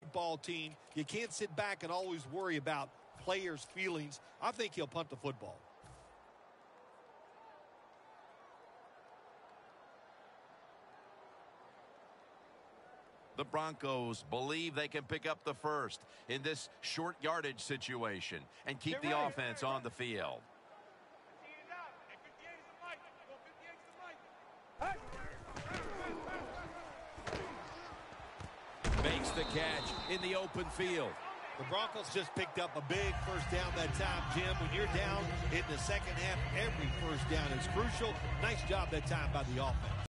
football team, you can't sit back and always worry about players' feelings. I think he'll punt the football. The Broncos believe they can pick up the first in this short yardage situation and keep the offense on the field. Makes the catch in the open field. The Broncos just picked up a big first down that time, Jim. When you're down in the second half, every first down is crucial. Nice job that time by the offense.